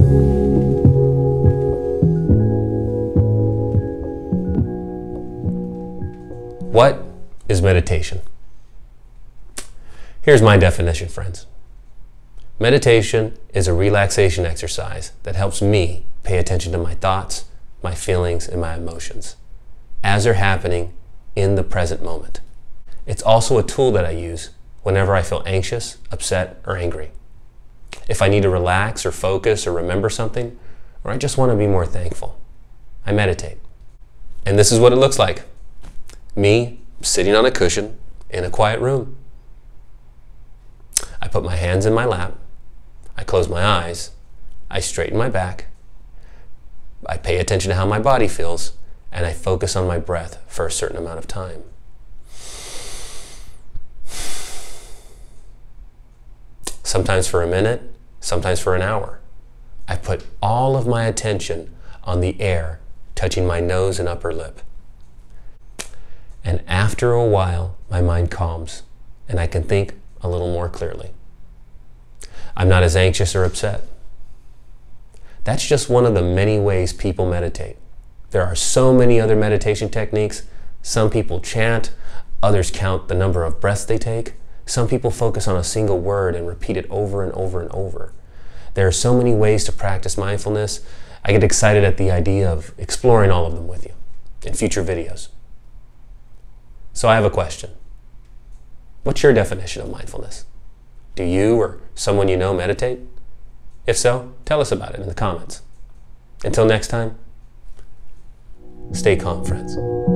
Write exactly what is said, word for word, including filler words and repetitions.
What is meditation? Here's my definition, friends. Meditation is a relaxation exercise that helps me pay attention to my thoughts, my feelings, and my emotions as they're happening in the present moment. It's also a tool that I use whenever I feel anxious, upset, or angry. If I need to relax or focus or remember something, or I just want to be more thankful, I meditate. And this is what it looks like. Me sitting on a cushion in a quiet room. I put my hands in my lap. I close my eyes. I straighten my back. I pay attention to how my body feels, and I focus on my breath for a certain amount of time. Sometimes for a minute, sometimes for an hour. I put all of my attention on the air touching my nose and upper lip. And after a while, my mind calms, and I can think a little more clearly. I'm not as anxious or upset. That's just one of the many ways people meditate. There are so many other meditation techniques. Some people chant, others count the number of breaths they take. Some people focus on a single word and repeat it over and over and over. There are so many ways to practice mindfulness. I get excited at the idea of exploring all of them with you in future videos. So I have a question. What's your definition of mindfulness? Do you or someone you know meditate? If so, tell us about it in the comments. Until next time, stay calm, friends.